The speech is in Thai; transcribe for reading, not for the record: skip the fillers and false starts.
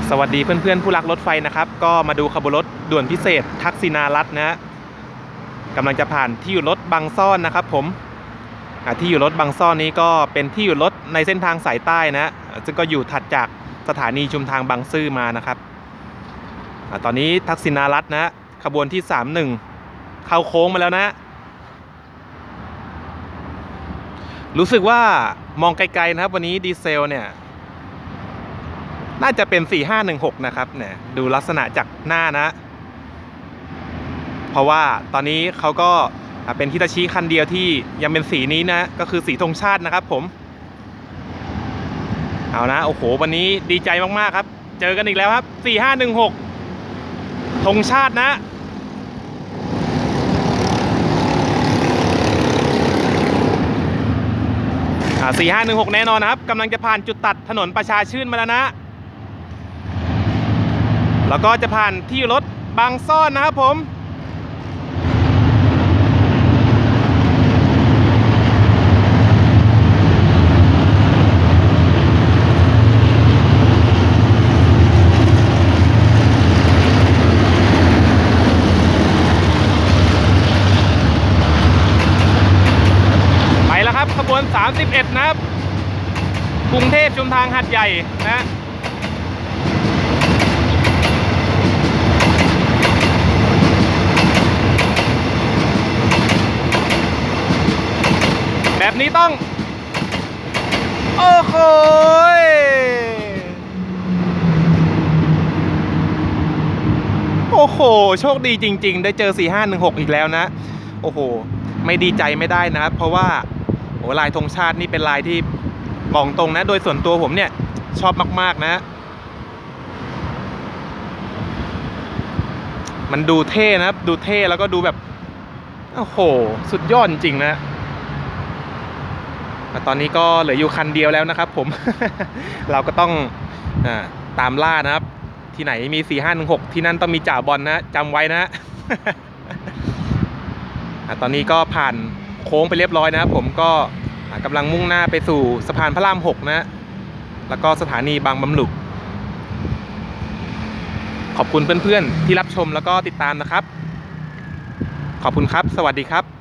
สวัสดีเพื่อนๆผู้รักรถไฟนะครับก็มาดูขบวนรถด่วนพิเศษทักษิณารัตน์นะฮะกำลังจะผ่านที่อยู่รถบางซ่อนนะครับผมที่อยู่รถบางซ่อนนี้ก็เป็นที่อยู่รถในเส้นทางสายใต้นะซึ่งก็อยู่ถัดจากสถานีชุมทางบางซื่อมานะครับตอนนี้ทักษิณารัตน์นะขบวนที่31เข้าโค้งมาแล้วนะรู้สึกว่ามองไกลๆนะครับวันนี้ดีเซลเนี่ยน่าจะเป็น4516นะครับเนี่ยดูลักษณะจากหน้านะเพราะว่าตอนนี้เขาก็เป็นฮิตาชิคันเดียวที่ยังเป็นสีนี้นะก็คือสีธงชาตินะครับผมเอานะโอ้โหวันนี้ดีใจมากๆครับเจอกันอีกแล้วครับ4516ธงชาตินะ4516แน่นอนนะครับกำลังจะผ่านจุดตัดถนนประชาชื่นมาแล้วนะแล้วก็จะผ่านที่รถบางซ่อนนะครับผมไปแล้วครับขบวน31นะครับกรุงเทพชุมทางหาดใหญ่นะแบบนี้ต้องโอ้โหโอ้โหโชคดีจริงๆได้เจอ4516อีกแล้วนะโอ้โหไม่ดีใจไม่ได้นะครับเพราะว่าโอ้ลายธงชาตินี่เป็นลายที่บอกตรงนะโดยส่วนตัวผมเนี่ยชอบมากๆนะมันดูเท่นะครับดูเท่แล้วก็ดูแบบโอ้โหสุดยอดจริงๆนะตอนนี้ก็เหลืออยู่คันเดียวแล้วนะครับผม เราก็ต้องตามล่านะครับที่ไหนมี4516ที่นั่นต้องมีจ่าบอลนะจำไว้นะ ตอนนี้ก็ผ่านโค้งไปเรียบร้อยนะครับผมก็กำลังมุ่งหน้าไปสู่สะพานพระราม6นะแล้วก็สถานีบางบำรุขอบคุณเพื่อนๆที่รับชมแล้วก็ติดตามนะครับขอบคุณครับสวัสดีครับ